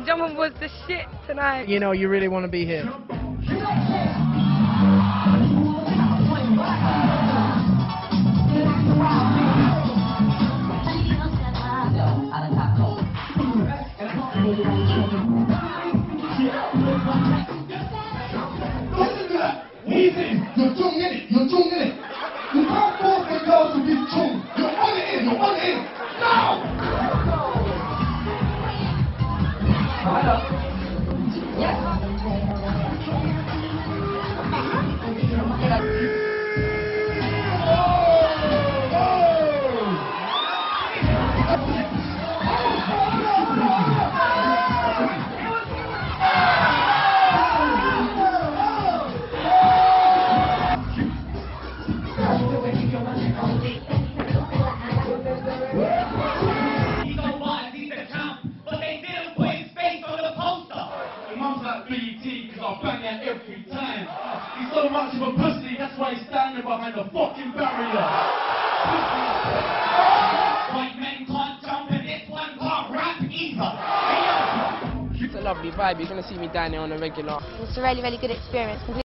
jumping was the shit tonight. You know, you really want to be here. Easy, you're tuned in it, you're tuned in it. You can't force the girls to be tuned. You're on it in, you're on it in. Now! Every time. He's so much of a pussy, that's why he's standing behind the fucking barrier. White men can't jump and this one can't rap either. It's a lovely vibe. You're going to see me down here on a regular. It's a really, really good experience.